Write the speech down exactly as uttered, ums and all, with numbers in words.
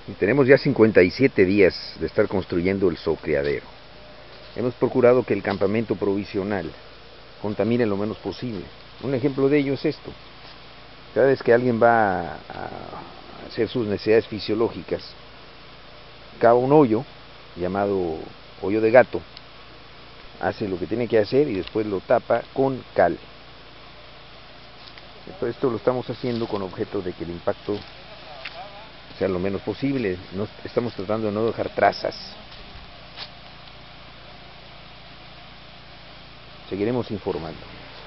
Tenemos ya cincuenta y siete días de estar construyendo el zoocriadero. Hemos procurado que el campamento provisional contamine lo menos posible. Un ejemplo de ello es esto. Cada vez que alguien va a hacer sus necesidades fisiológicas, cava un hoyo llamado hoyo de gato, hace lo que tiene que hacer y después lo tapa con cal. Entonces, esto lo estamos haciendo con objeto de que el impacto sea lo menos posible. No, estamos tratando de no dejar trazas. Seguiremos informando.